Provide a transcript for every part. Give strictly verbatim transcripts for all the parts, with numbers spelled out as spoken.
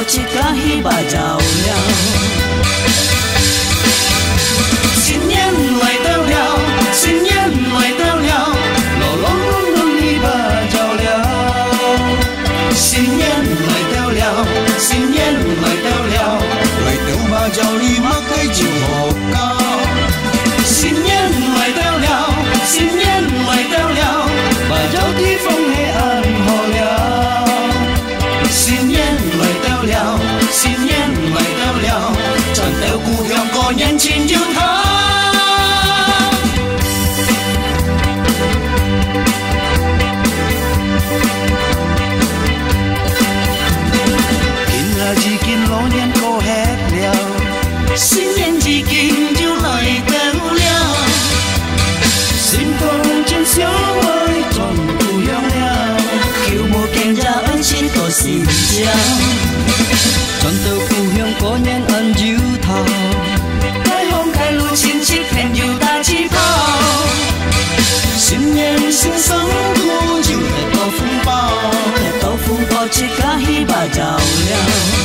破切假希望照亮。新年来到了，新年来到了，路路路路希望照亮。新年来到了，新年来到了，为着目照你目开就好高。新年来到了，新年来到了，目照地方黑暗好了。新年来到了，新年来到了，传到故乡過年前要透。已經老年過吃了，新年已經就來到了，心中真小愛總不用了，求無見着恩情多心焦，轉到故鄉過年恩就透，開紅開路親戚朋友打氣炮，新年新生活就得到風暴，得到風暴切假希望照亮。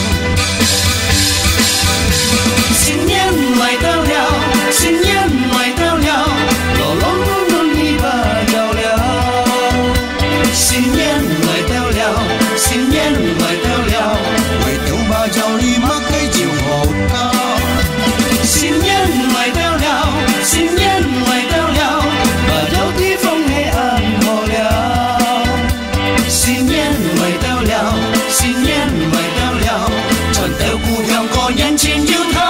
新年來到了，新年來到了，路路路路希望照亮。新年來到了，新年來到了，為着目照你目開就好高。新年來到了，新年來到了，目照地方黑暗好了。新年來到了，新年來到了，傳到故鄉過年前要透。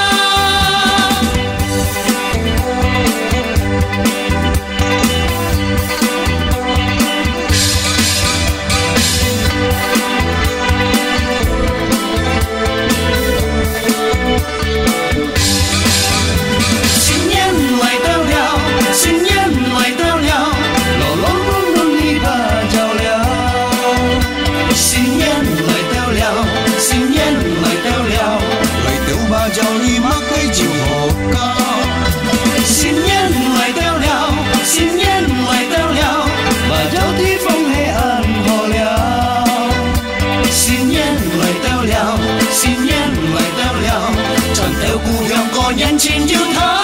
照你目開就好高，新年來到了，新年來到了，目照地方黑暗好了。新年來到了，新年來到了，傳到故鄉過年前要透。